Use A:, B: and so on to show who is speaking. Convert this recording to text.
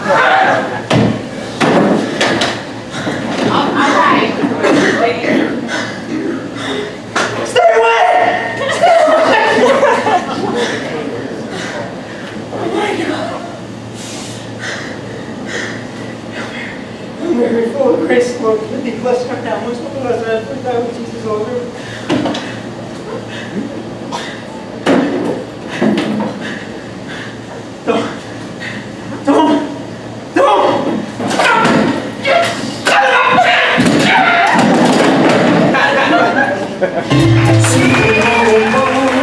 A: Alright.
B: Stay away! Stay away! Oh my God. I'm very full of grace, Lord. Let me bless her now. Much more bless her. Jesus, over.